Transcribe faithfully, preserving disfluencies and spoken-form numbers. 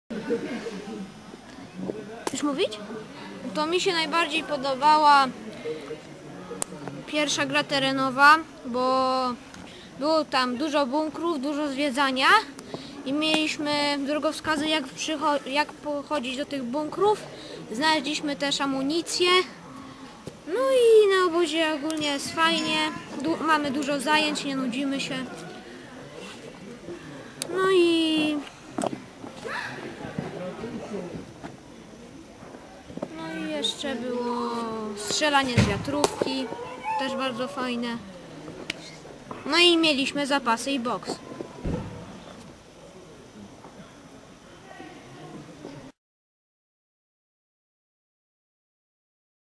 Chcesz mówić? To mi się najbardziej podobała pierwsza gra terenowa, bo było tam dużo bunkrów, dużo zwiedzania i mieliśmy drogowskazy, jak, jak pochodzić do tych bunkrów. Znaleźliśmy też amunicję. No i na obozie ogólnie jest fajnie. Du mamy dużo zajęć, nie nudzimy się. No i... No i jeszcze było strzelanie z wiatrówki. Też bardzo fajne. No i mieliśmy zapasy i boks.